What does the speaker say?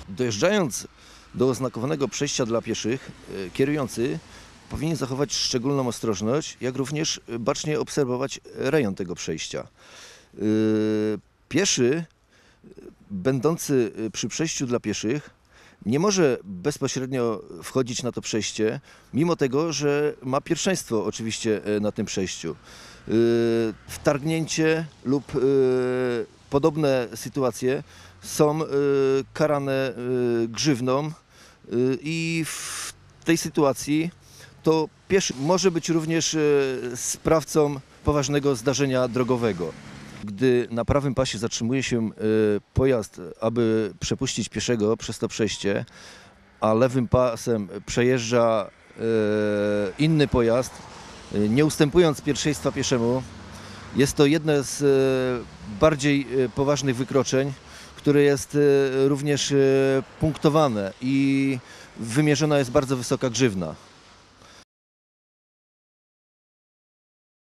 Dojeżdżając do oznakowanego przejścia dla pieszych, kierujący powinien zachować szczególną ostrożność, jak również bacznie obserwować rejon tego przejścia. Pieszy będący przy przejściu dla pieszych nie może bezpośrednio wchodzić na to przejście, mimo tego, że ma pierwszeństwo oczywiście na tym przejściu. Wtargnięcie lub podobne sytuacje są karane grzywną i w tej sytuacji to pieszy może być również sprawcą poważnego zdarzenia drogowego. Gdy na prawym pasie zatrzymuje się pojazd, aby przepuścić pieszego przez to przejście, a lewym pasem przejeżdża inny pojazd, nie ustępując pierwszeństwa pieszemu, jest to jedno z bardziej poważnych wykroczeń, które jest również punktowane i wymierzona jest bardzo wysoka grzywna.